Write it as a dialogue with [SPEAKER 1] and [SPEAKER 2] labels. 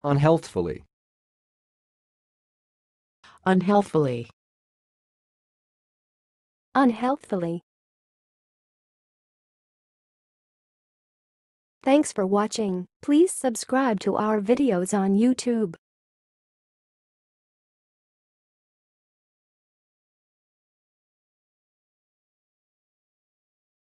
[SPEAKER 1] unhealthfully,
[SPEAKER 2] unhealthfully,
[SPEAKER 3] unhealthfully. Thanks for watching. Please subscribe to our videos on YouTube.